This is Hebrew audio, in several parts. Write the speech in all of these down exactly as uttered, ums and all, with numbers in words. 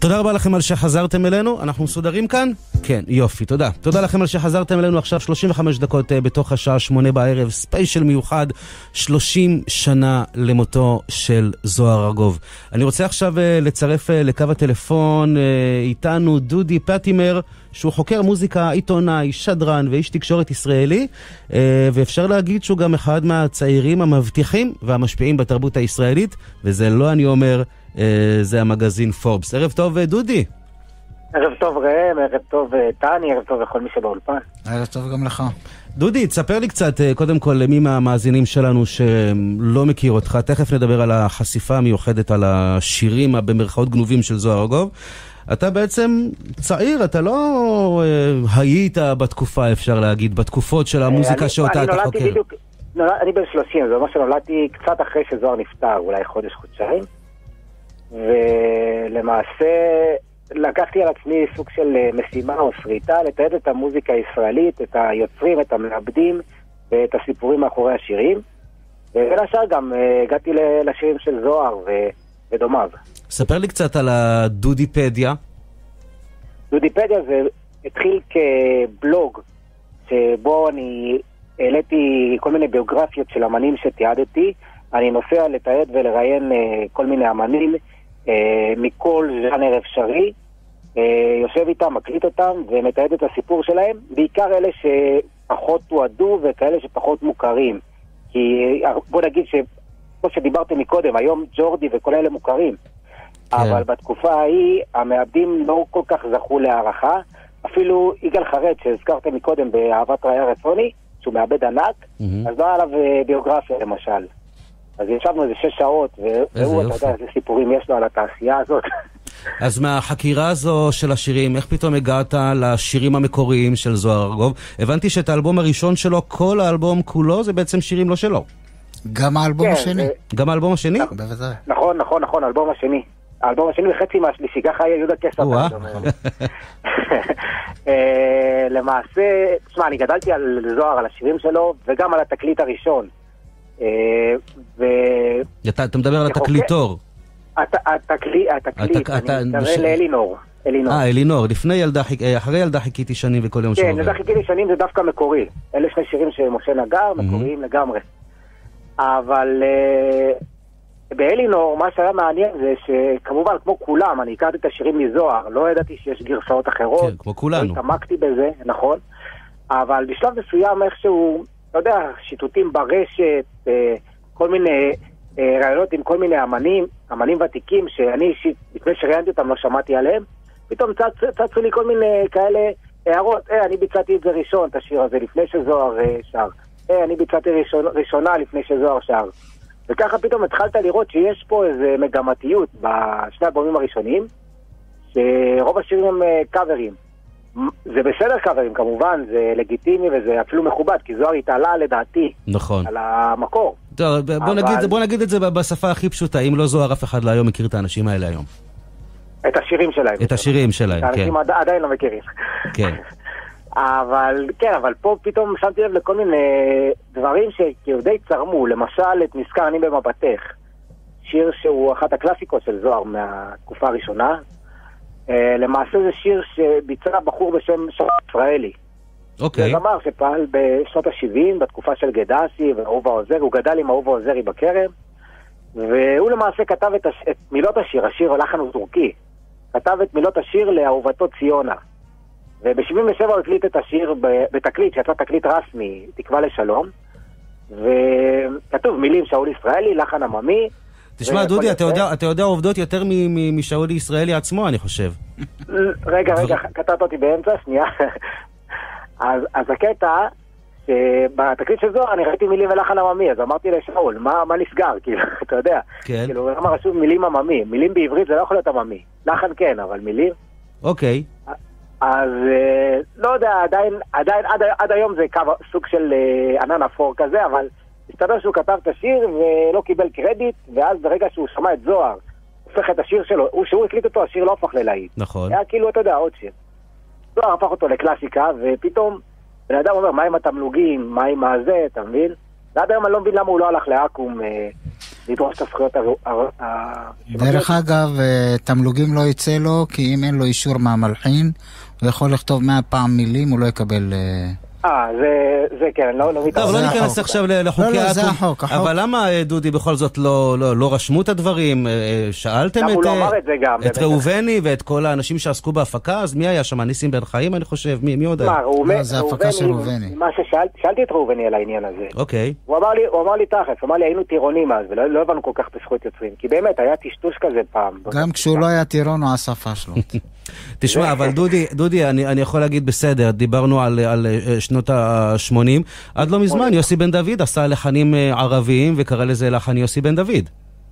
תודה רבה לכם על שחזרתם אלינו, אנחנו מסודרים כאן? כן, יופי, תודה. תודה לכם על שחזרתם אלינו עכשיו שלושים וחמש דקות בתוך השעה שמונה בערב, ספיישל מיוחד, שלושים שנה למותו של זוהר ארגוב. אני רוצה עכשיו לצרף לקו הטלפון איתנו דודי פטימר, שהוא חוקר מוזיקה, עיתונאי, שדרן ואיש תקשורת ישראלי, ואפשר להגיד שהוא גם אחד מהצעירים המבטיחים והמשפיעים בתרבות הישראלית, וזה לא אני אומר, זה המגזין פורבס. ערב טוב דודי. ערב טוב ראם, ערב טוב טני, ערב טוב לכל מי שבאולפן. ערב טוב גם לך. דודי, תספר לי קצת, קודם כל, למי מהמאזינים שלנו שלא מכיר אותך, תכף נדבר על החשיפה המיוחדת, על השירים במרכאות גנובים של זוהר ארגוב. אתה בעצם צעיר, אתה לא היית בתקופה, אפשר להגיד, בתקופות של המוזיקה שאותה אתה חוקר. בדיוק, אני בן שלושים, זה אומר שנולדתי קצת אחרי שזוהר נפטר, אולי חודש, חודשיים. ולמעשה לקחתי על עצמי סוג של משימה או שריטה לתעד את המוזיקה הישראלית, את היוצרים, את המעבדים ואת הסיפורים מאחורי השירים, ובין השאר גם הגעתי לשירים של זוהר ודומיו. ספר לי קצת על הדודיפדיה. דודיפדיה זה התחיל כבלוג שבו אני העליתי כל מיני ביוגרפיות של אמנים שתיעדתי. אני נוסע לתעד ולראיין כל מיני אמנים מכל ז'אנר אפשרי, יושב איתם, מקליט אותם ומתעד את הסיפור שלהם, בעיקר אלה שפחות תועדו וכאלה שפחות מוכרים. כי בוא נגיד שכמו שדיברתם מקודם, היום ג'ורדי וכל אלה מוכרים, כן. אבל בתקופה ההיא המעבדים לא כל כך זכו להערכה, אפילו יגאל חרד שהזכרתם מקודם באהבת ראיה רצוני, שהוא מעבד ענק, mm-hmm. אז לא עליו ביוגרפיה למשל. אז ישבנו איזה שש שעות, והוא, אתה יודע, איזה סיפורים יש לו על התעשייה הזאת. אז מהחקירה הזו של השירים, איך פתאום הגעת לשירים המקוריים של זוהר ארגוב? הבנתי שאת האלבום הראשון שלו, כל האלבום כולו, זה בעצם שירים לא שלו. גם האלבום השני. גם האלבום השני? נכון, נכון, נכון, האלבום השני. האלבום השני וחצי מהשלישי, ככה יהודה כסף. למעשה, תשמע, אני גדלתי על זוהר, על השירים שלו, וגם על התקליט הראשון. אתה מדבר על התקליטור. התקליט, אני מתכוון לאלינור. אה, אלינור, אחרי ילדה חיכיתי שנים וכל יום שעובר. כן, ילדה חיכיתי שנים זה דווקא מקורי. אלה שני שירים שמשה נגר, מקוריים לגמרי. אבל באלינור, מה שהיה מעניין זה שכמובן, כמו כולם, אני הכרתי את השירים מזוהר, לא ידעתי שיש גרסאות אחרות. כן, כמו כולנו. התעמקתי בזה, נכון. אבל בשלב מסוים איכשהו, אתה יודע, שיטוטים ברשת, כל מיני רעיונות עם כל מיני אמנים, אמנים ותיקים, שאני אישית, לפני שראיינתי אותם לא שמעתי עליהם, פתאום צצו לי כל מיני כאלה הערות, אה, אני ביצעתי את זה ראשון, את השיר הזה, לפני שזוהר שר. אה, אני ביצעתי ראשון, ראשונה לפני שזוהר שר. וככה פתאום התחלת לראות שיש פה איזה מגמתיות בשני האלבומים הראשונים, שרוב השירים הם קאברים. זה בסדר קאברים, כמובן, זה לגיטימי וזה אפילו מכובד, כי זוהר התעלה לדעתי. נכון. על המקור. טוב, בוא, אבל... נגיד, בוא נגיד את זה בשפה הכי פשוטה, אם לא זוהר, אף אחד לא היום מכיר את האנשים האלה היום. את השירים שלהם. את השירים שלהם, כן. האנשים עד, עדיין לא מכירים. כן. אבל, כן, אבל פה פתאום שמתי לב לכל מיני דברים שכאילו די צרמו, למשל את נזכר אני במבטך, שיר שהוא אחת הקלאסיקות של זוהר מהתקופה הראשונה. למעשה זה שיר שביצע בחור בשם שרון ישראלי. אוקיי. זה זמר שפעל בשנות ה-שבעים, בתקופה של גדסי ואהובה עוזרי, הוא גדל עם אהובה עוזרי בכרם, והוא למעשה כתב את, הש... את מילות השיר, השיר הלחן הוא טורקי, כתב את מילות השיר לאהובתו ציונה. וב-שבעים ושבע הוא הקליט את השיר בתקליט, שיצא תקליט רסמי, תקווה לשלום, וכתוב מילים שאול ישראלי, לחן עממי. תשמע, דודי, אתה יודע, אתה יודע עובדות יותר משאול ישראלי עצמו, אני חושב. רגע, רגע, קטעת אותי באמצע, שנייה. אז, אז הקטע, שבתקליט של זוהר אני ראיתי מילים ולחן עממי, אז אמרתי לשאול, מה, מה נסגר, כאילו, אתה יודע. כן. כאילו, למה רשום מילים עממי? מילים בעברית זה לא יכול להיות עממי. לחן כן, אבל מילים? אוקיי. אז לא יודע, עדיין, עדיין, עד, עד היום זה קו, סוג של ענן אפור כזה, אבל הסתבר שהוא כתב את השיר ולא קיבל קרדיט, ואז ברגע שהוא שמע את זוהר, הופך את השיר שלו, הוא שהוא הקליט אותו, השיר לא הפך ללהיט. נכון. היה כאילו, אתה יודע, עוד שיר. זוהר הפך אותו לקלאסיקה, ופתאום בן אדם אומר, מה עם התמלוגים, מה עם הזה, אתה מבין? ועד היום אני לא מבין למה הוא לא הלך לאקום, לדרוש את הזכויות ה... דרך אגב, תמלוגים לא יצא לו, כי אם אין לו אישור מהמלחין, הוא יכול לכתוב מאה פעם מילים, הוא לא יקבל... אה, זה, זה כן, לא, לא מתאר. טוב, לא ניכנס עכשיו לחוקי... לא, לא, זה החוק, החוק. אבל למה, דודי, בכל זאת לא, לא, לא רשמו את הדברים? שאלתם את, גם, את ראובני ואת כל האנשים שעסקו בהפקה? אז מי היה שם? ניסים בן חיים, אני חושב? מי, מי עוד היה? לא, זה הפקה של ראובני. מה ששאלתי, שאלתי את ראובני על העניין הזה. אוקיי. הוא אמר לי, הוא אמר לי תכף, הוא אמר לי, היינו טירונים אז, ולא לא הבנו כל כך את הזכויות יוצרים. כי באמת, היה טשטוש כזה פעם. גם כשהוא לא היה טירון, הוא השפה שלו. תשמע, אבל דודי, דודי, אני, אני יכול להגיד בסדר, דיברנו על, על שנות ה-שמונים, עד לא מזמן יוסי בן דוד עשה לחנים ערביים וקרא לזה לחן יוסי בן דוד.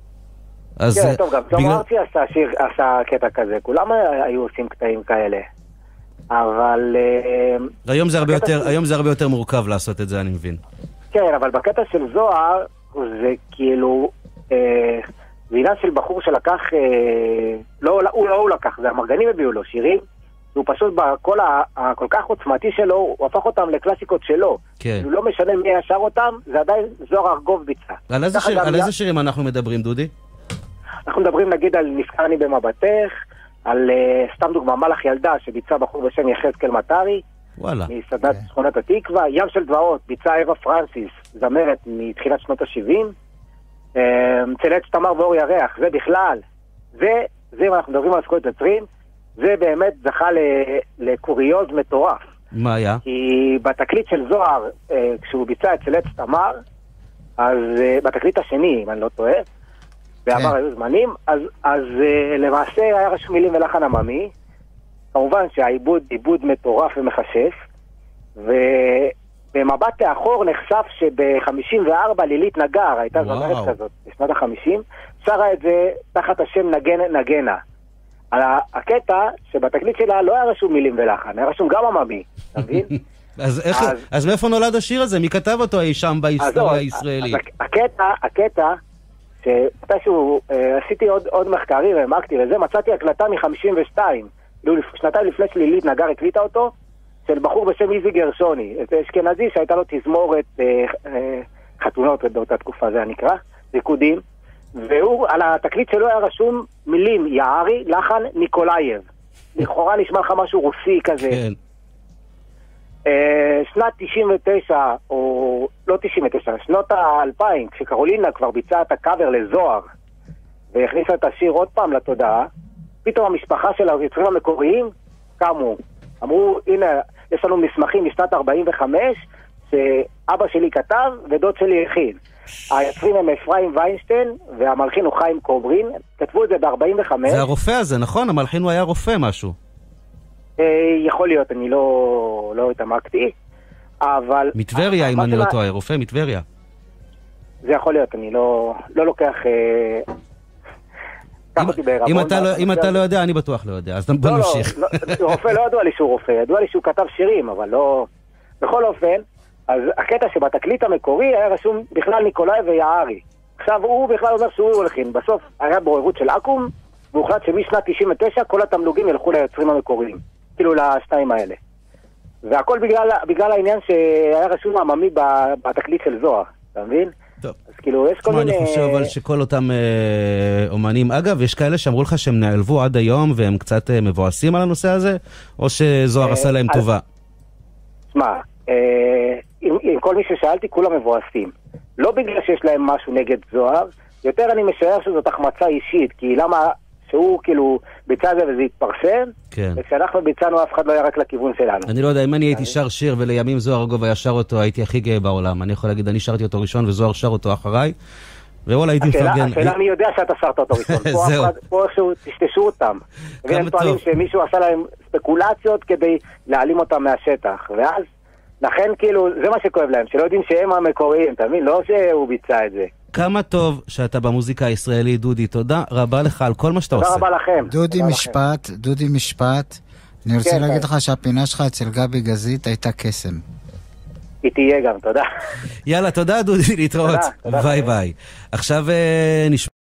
אז כן, טוב, גם שלמה ארצי עשה שיר, עשה קטע כזה, כולם היו עושים קטעים כאלה. אבל... היום זה הרבה יותר, היום זה הרבה יותר מורכב לעשות את זה, אני מבין. כן, אבל בקטע של זוהר, זה כאילו... זה עניין של בחור שלקח, אה, לא, הוא לא הוא לקח, זה המרגנים הביאו לו שירים, הוא פשוט בכל הכל כך עוצמתי שלו, הוא הפך אותם לקלאסיקות שלו. כן. הוא לא משנה מי ישר אותם, זה עדיין זוהר ארגוב ביצע. על איזה, שיר, על איזה שירים אנחנו מדברים, דודי? אנחנו מדברים נגיד על נזכרני במבטך, על uh, סתם דוגמה, מלאך ילדה שביצע בחור בשם יחזקאל מטרי, וואלה. מסדנת okay. שכונת התקווה, ים של דבעות, ביצע אווה פרנסיס, זמרת מתחילת שנות ה-שבעים, צלץ תמר ואור ירח, זה בכלל, זה, זה אם אנחנו מדברים על זכויות יוצרים, זה באמת זכה לקוריוז מטורף. מה היה? כי בתקליט של זוהר, כשהוא ביצע את צלץ תמר, אז בתקליט השני, אם אני לא טועה, בעבר היו זמנים, אז, אז למעשה היה רשום מילים ולחן עממי, כמובן שהעיבוד עיבוד מטורף ומחשף, ו... במבט לאחור נחשף שב-חמישים וארבע לילית נגר, הייתה זמרת כזאת, בשנת ה-חמישים, שרה את זה תחת השם נגן נגנה. על הקטע שבתקליט שלה לא היה רשום מילים ולחן, היה רשום גם עממי, אתה מבין? אז איך, אז מאיפה נולד השיר הזה? מי כתב אותו אי שם בהיסטוריה הישראלית? הקטע, הקטע, שמתישהו עשיתי עוד מחקרים והעמקתי לזה, מצאתי הקלטה מ-חמישים ושתיים, שנתיים לפני שלילית נגר הקליטה אותו, של בחור בשם איזי גרשוני, אשכנזי שהייתה לו תזמורת אה, אה, חתונות באותה תקופה, זה נקרא, ריקודים, והוא, על התקליט שלו היה רשום מילים, יערי, לחן, ניקולייב. לכאורה נשמע לך משהו רוסי כזה. כן. אה, שנת תשעים ותשע, או לא תשעים ותשע, שנות ה-אלפיים, כשקרולינה כבר ביצעה את הקאבר לזוהר, והכניסה את השיר עוד פעם לתודעה, פתאום המשפחה של היוצרים המקוריים קמו. אמרו, הנה, יש לנו מסמכים משנת ארבעים וחמש, שאבא שלי כתב ודוד שלי הכין. היוצרים הם אפרים ויינשטיין, והמלחין הוא חיים קוברין, כתבו את זה ב-ארבעים וחמש. זה הרופא הזה, נכון? המלחין הוא היה רופא משהו. יכול להיות, אני לא, לא התעמקתי, אבל... מטבריה, אם אני לא טועה, רופא מטבריה. זה יכול להיות, אני לא, לא לוקח... אם אתה לא יודע, אני בטוח לא יודע, אז בוא נמשיך. רופא לא ידוע לי שהוא רופא, ידוע לי שהוא כתב שירים, אבל לא... בכל אופן, אז הקטע שבתקליט המקורי היה רשום בכלל ניקולאי ויערי. עכשיו הוא בכלל אומר שהוא הולכין, בסוף היה בוררות של אקום, והוחלט שמשנת תשעים ותשע כל התמלוגים ילכו ליוצרים המקוריים, כאילו לשתיים האלה. והכל בגלל, בגלל העניין שהיה רשום עממי בתקליט של זוהר, אתה מבין? טוב. אז כאילו יש כל מיני... אני חושב אבל שכל אותם אה, אומנים, אגב, יש כאלה שאמרו לך שהם נעלבו עד היום והם קצת אה, מבואסים על הנושא הזה, או שזוהר אה, עשה להם אז... טובה? שמע, אה, עם, עם כל מי ששאלתי, כולם מבואסים. לא בגלל שיש להם משהו נגד זוהר, יותר אני משער שזאת החמצה אישית, כי למה שהוא כאילו ביצע זה וזה התפרסם, כן. וכשאנחנו ביצענו אף אחד לא היה רק לכיוון שלנו. אני לא יודע, אם אני הייתי שר שיר ולימים זוהר ארגוב היה שר אותו, הייתי הכי גאה בעולם. אני יכול להגיד, אני שרתי אותו ראשון וזוהר שר אותו אחריי, ואולי הייתי מפרגן. השאלה מי יודע שאתה שרת אותו ראשון. פה איכשהו תשתשו אותם. והם טוענים שמישהו עשה להם ספקולציות כדי להעלים אותם מהשטח. ואז, לכן כאילו, זה מה שכואב להם, שלא יודעים שהם המקוריים, אתה מבין? לא שהוא ביצע את זה. כמה טוב שאתה במוזיקה הישראלית, דודי. תודה רבה לך על כל מה שאתה עושה. תודה רבה לכם. דודי משפט, דודי משפט. אני רוצה להגיד לך שהפינה שלך אצל גבי גזית הייתה קסם. היא תהיה גם, תודה. יאללה, תודה דודי, להתראות. ביי ביי. עכשיו נשמע